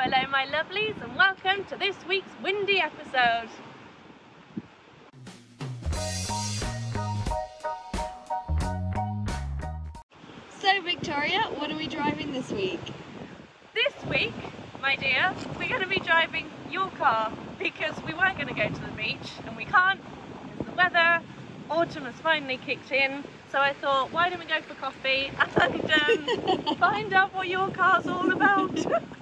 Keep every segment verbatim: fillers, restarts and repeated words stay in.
hello my lovelies, and welcome to this week's windy episode. So Victoria, what are we driving this week? This week, my dear, we're going to be driving your car because we were going to go to the beach and we can't because the weather, autumn has finally kicked in. So I thought, why don't we go for coffee and um, find out what your car's all about.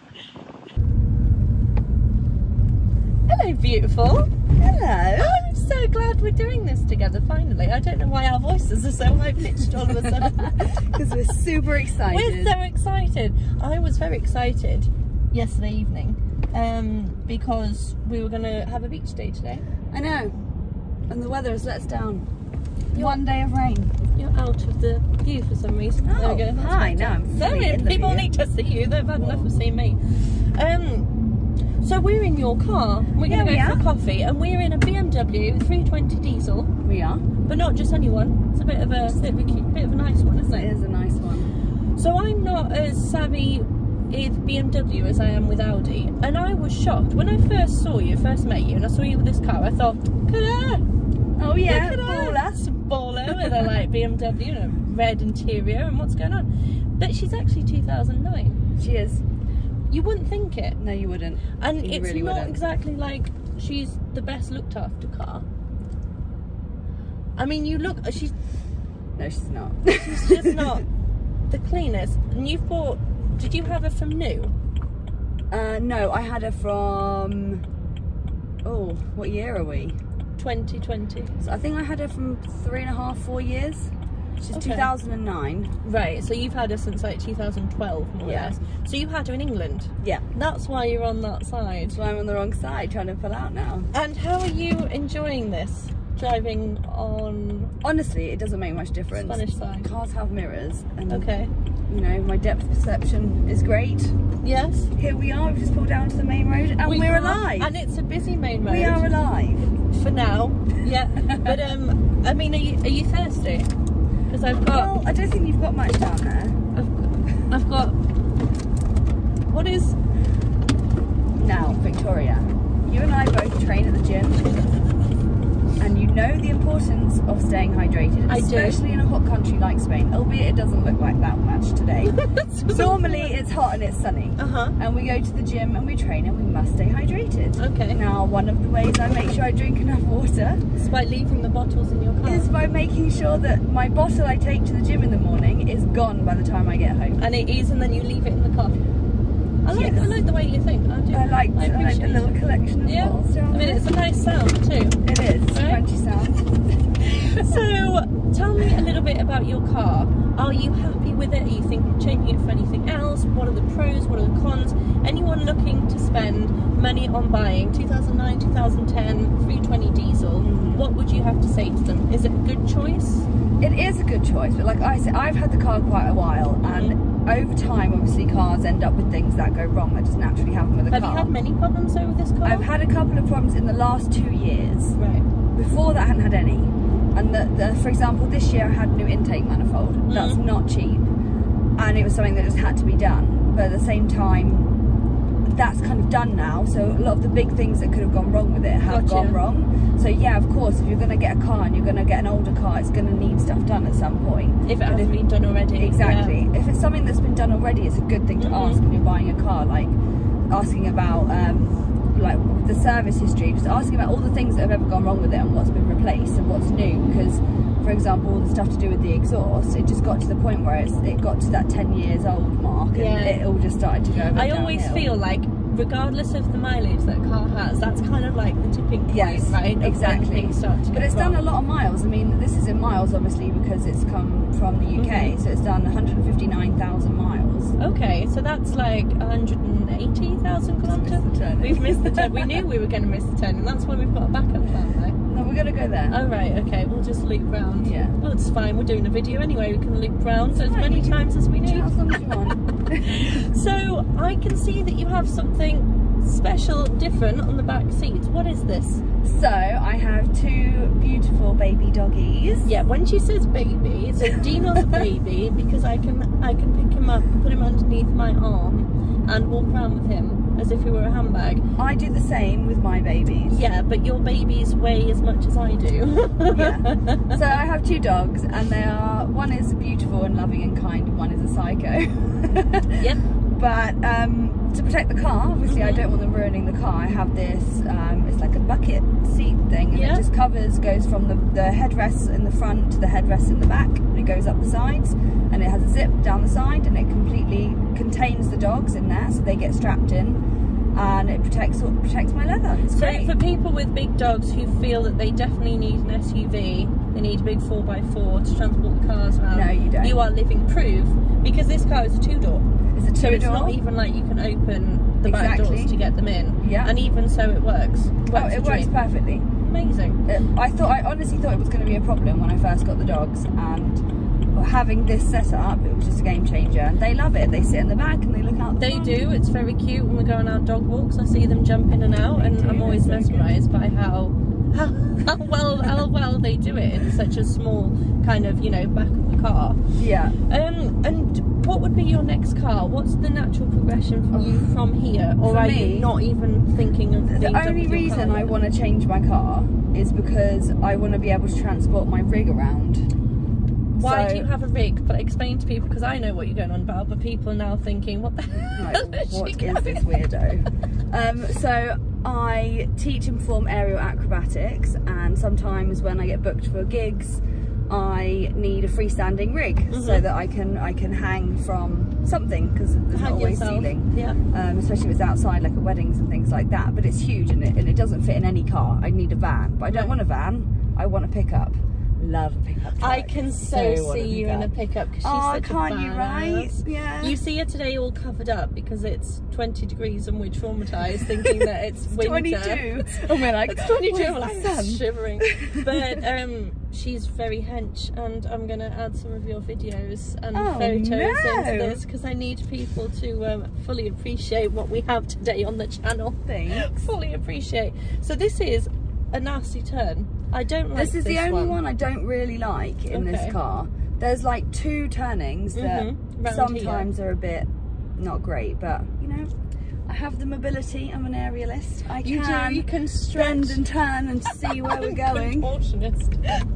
Hello, beautiful. Hello. I'm so glad we're doing this together finally. I don't know why our voices are so high pitched all of a sudden. Because we're super excited. We're so excited. I was very excited yesterday evening um, because we were going to have a beach day today. I know. And the weather has let us down. You're, One day of rain. You're out of the view for some reason. Oh, there we go. That's hi. Now I'm so in the people view. need to see you. They've had enough of seeing me. Um, so we're in your car. We're going to Yeah, go we for coffee, and we're in a B M W three twenty diesel. We are. But not just any one. It's a bit of a, bit of a, cute, bit of a nice one, isn't it? It is a nice one. So I'm not as savvy with B M W as I am with Audi, and I was shocked when I first saw you, first met you, and I saw you with this car. I thought, look at her. Oh yeah, Look at her. baller. Baller with a like B M W and a red interior, and what's going on? But she's actually two thousand nine. She is. You wouldn't think it. No, you wouldn't. And you it's really not wouldn't. exactly like she's the best looked after car. I mean, you look, she's No, she's not. she's just not the cleanest. And you've bought, did you have her from new? Uh, no, I had her from. Oh, what year are we? twenty twenty. So I think I had her from three and a half, four years. She's Okay. two thousand nine. Right, so you've had her since like two thousand twelve, more Yeah. or less. So you had her in England. Yeah. That's why you're on that side. So I'm on the wrong side, trying to pull out now. And how are you enjoying this? Driving on Honestly, it doesn't make much difference. Spanish side. Cars have mirrors, and Okay. you know, my depth perception is great. Yes. Here we are. We've just pulled down to the main road, and We we are are, alive. And it's a busy main road. We are alive. For now. Yeah. But um, I mean, are you, are you thirsty? Because I've got. Well, I don't think you've got much down there. I've, I've got. What is? Now, Victoria, you and I both train at the gym, and you know the importance of staying hydrated, I do. especially in a hot country like Spain, albeit it doesn't look like that much today. Normally it's hot and it's sunny, Uh-huh. and we go to the gym and we train and we must stay hydrated. Okay. Now, one of the ways I make sure I drink enough water It's by leaving the bottles in your car. is by making sure that my bottle I take to the gym in the morning is gone by the time I get home. And it is, and then you leave it in the car. I like, Yes. I like the way you think. I do. I like, I like appreciate the little it. collection of Yeah. bottles I down mean, there. it's a nice sound too. It is, Right? crunchy sound. So, tell me a little bit about your car. Are you happy with it? Are you thinking of changing it for anything else? What are the pros? What are the cons? Anyone looking to spend money on buying two thousand nine, two thousand ten, three twenty diesel, Mm. what would you have to say to them? Is it a good choice? It is a good choice, but like I said, I've had the car quite a while, and over time, obviously, cars end up with things that go wrong. That just naturally happen with a Have car. you had many problems though with this car? I've had a couple of problems in the last two years. Right. Before that, I hadn't had any. And the, the, for example, this year I had a new intake manifold. Mm. That's not cheap, and it was something that just had to be done. But at the same time, that's kind of done now. So a lot of the big things that could have gone wrong with it have Gotcha. gone wrong. So yeah, of course, if you're going to get a car and you're going to get an older car, it's going to need stuff done at some point. If it hasn't been done already. Exactly. If it's something that's been done already, it's a good thing to Mhm. ask when you're buying a car, like asking about um, like the service history, just asking about all the things that have ever gone wrong with it and what's been replaced and what's new. Because, for example, all the stuff to do with the exhaust, it just got to the point where it's, it got to that ten years old mark, and Yeah. it all just started to go a bit I always downhill. feel like, regardless of the mileage that a car has, that's kind of like the tipping point, Yes, right? Of when exactly. things start to But get it's done a wrong. lot of miles. I mean, this is in miles, obviously, because it's come from the U K. Mhm. So it's done one hundred fifty-nine thousand miles. Okay, so that's like one hundred eighty thousand kilometres. Missed the turn. We've missed the turn. We knew we were going to miss the turn, and that's why we've got a backup plan though. No, we're gonna go there. Oh right, okay, we'll just loop round. Yeah. Well, it's fine. We're doing a video anyway. We can loop round so as Fine, many we can- times as we need. As long as you want. So I can see that you have something special, different on the back seat. What is this? So I have two beautiful baby doggies. Yeah, when she says baby, so Dino's a baby because I can I can pick him up and put him underneath my arm and walk around with him. as if you were a handbag. I do the same with my babies. Yeah, but your babies weigh as much as I do. Yeah. So I have two dogs, and they are, one is beautiful and loving and kind, and one is a psycho. Yep. But um, to protect the car, obviously mm-hmm. I don't want them ruining the car. I have this, um, it's like a bucket seat thing, and yeah. it just covers, goes from the, the headrests in the front to the headrests in the back, and it goes up the sides, and it has a zip down the side, and it completely contains the dogs in there, so they get strapped in. And it protects protects my leather. It's so great. For people with big dogs who feel that they definitely need an S U V, they need a big four by four to transport the cars around. No, you don't. You are living proof, because this car is a two door. It's a two so door. It's not even like you can open the exactly. back doors to get them in. Yeah. And even so, it works. works oh, it works dream. perfectly. Amazing. It, I thought I honestly thought it was going to be a problem when I first got the dogs, and having this set up, it was just a game changer. And they love it. They sit in the back and they look out the They front. do. It's very cute when we're going out dog walks. I see them jump in and out, They and do, I'm always so mesmerised by how, how how well how well they do it in such a small kind of, you know, back of the car. Yeah. Um. And what would be your next car? What's the natural progression for you from here, or For are me, you not even thinking of The being done only with your reason car I yet? want to change my car is because I want to be able to transport my rig around. Why So- do you have a rig? But explain to people, because I know what you're going on about, but people are now thinking, what the hell Like, is she what is going? this weirdo? um, so I teach and perform aerial acrobatics, and sometimes when I get booked for gigs, I need a freestanding rig Mm-hmm. so that I can I can hang from something, because there's not Hang always yourself. ceiling. Yeah. Um, especially if it's outside, like at weddings and things like that. But it's huge, and it, and it doesn't fit in any car. I need a van, but I don't Right. want a van. I want a pickup. Love a pickup truck. I can so, want see you in a pickup, because she's Oh, such a can't you, right? badass. Yeah. You see her today all covered up because it's twenty degrees and we're traumatised thinking that it's winter. twenty-two. And we're like, It's twenty-two. "Where's We're like the sun?" shivering. But um, she's very hench, and I'm going to add some of your videos and Oh, photos no. into this, because I need people to um, fully appreciate what we have today on the channel. Thanks. Fully appreciate. So this is a nasty turn. I don't like This is the this only one. one I don't really like in Okay. this car. There's like two turnings that Mhm, round sometimes are a bit not great, but you know, I have the mobility. I'm an aerialist. I You can do. You can stretch bend and turn and see where we're going. Contortionist.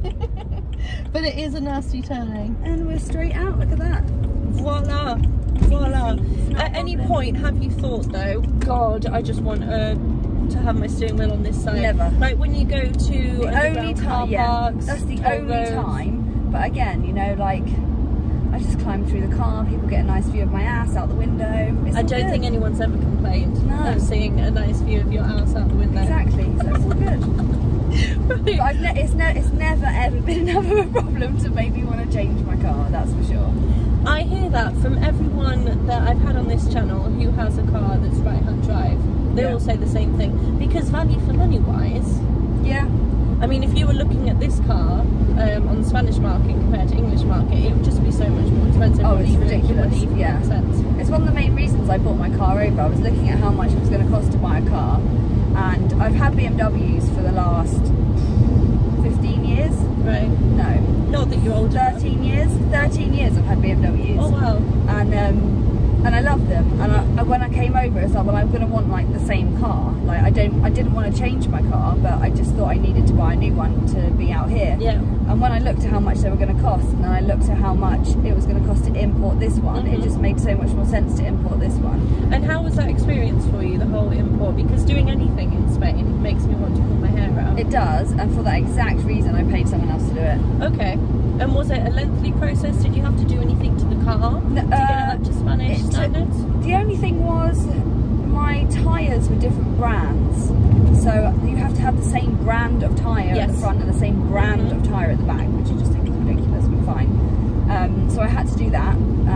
But it is a nasty turning. And we're straight out. Look at that. Voila. Voila. It's not At a any problem. point, have you thought though, God, I just want uh, to have my steering wheel on this side? Never. Like when you go to The only underground car time, yeah, parks. that's the toll only roads. time. But again, you know, like I just climb through the car. People get a nice view of my ass out the window. It's I all don't good. think anyone's ever complained No. of seeing a nice view of your ass out the window. Exactly. So it's all good. But I've ne it's, ne it's never ever been enough of a problem to make me want to change my car, that's for sure. I hear that from everyone that I've had on this channel who has a car that's right-hand drive. They Yeah. all say the same thing. Because value for money wise, Yeah. I mean, if you were looking at this car um, on the Spanish market compared to English market, it would just be so much more expensive. Oh, It it's wouldn't even- it ridiculous, wouldn't even yeah. make sense. It's one of the main reasons I bought my car over. I was looking at how much it was going to cost to buy a car, and I've had B M Ws for the last fifteen years. Right. No, Not that you're older. thirteen years. thirteen years I've had B M Ws. Oh, wow. And um, and I love them. And I, when I came over, it's like, well, I'm going to want like the same car. Like I don't, I didn't want to change my car, but I just thought I needed to buy a new one to be out here. Yeah. And when I looked at how much they were going to cost, and then I looked at how much it was going to cost to import this one, Mhm. it just made so much more sense to import this one. And how was that experience for you, the whole import? Because doing anything in Spain makes me want to pull my hair out. It does, and for that exact reason, I paid someone else to do it. Okay. And was it a lengthy process? Did you have to do anything to the car No, to get it uh, up to Spanish it took- standards? The only thing was my tyres were different brands, so you have to have the same brand of tyre at Yes. the front and the same brand Mhm. of tyre at the back, which I just think is ridiculous, but fine. Um, so I had to do that.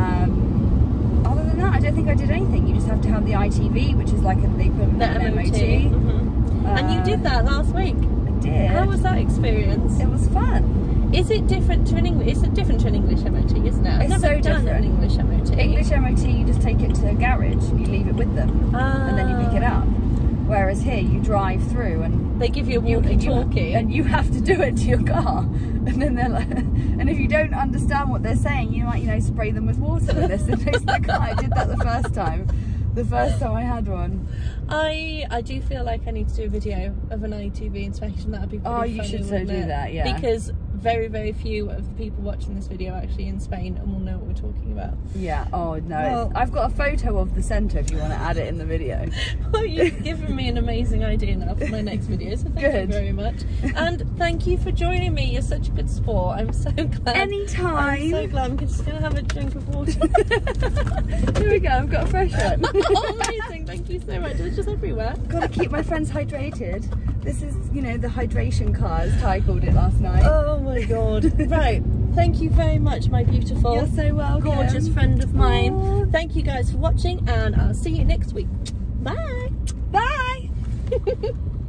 Um, other than that, I don't think I did anything. You just have to have the I T V, which is like a, the equivalent The of an M O T. M O T. Mhm. And you Uh, did that last week. I did. How was that experience? It was fun. Is it different to an English? It's different to an English M O T, isn't it? I've It's never so done different. an English M O T. English M O T, you just take it to a garage, you leave it with them, Ah. and then you pick it up. Whereas here, you drive through and They give you a you, and you, walkie-talkie. and you have to do it to your car. And then they're like, and if you don't understand what they're saying, you might, you know, spray them with water and this and this. The car, I did that the first time. the first time I had one. I I do feel like I need to do a video of an I T V inspection. That would be pretty Oh, you funny, should so wouldn't do it? that, yeah. Because very, very few of the people watching this video are actually in Spain and will know what we're talking about. Yeah, oh no. Well- it's, I've got a photo of the centre if you want to add it in the video. Well, you've given me an amazing idea now for my next video, so thank Good. you very much. And thank you for joining me. You're such a good sport. I'm so glad. Anytime. I'm so glad. I'm just going to have a drink of water. Here we go, I've got a fresh one. Oh, amazing. Thank you so much. It's just everywhere. Gotta keep my friends hydrated. This is, you know, the hydration car, as Ty called it last night. Oh my god. Right. Thank you very much, my beautiful, You're so welcome. gorgeous friend of mine. Aw. Thank you guys for watching, and I'll see you next week. Bye. Bye!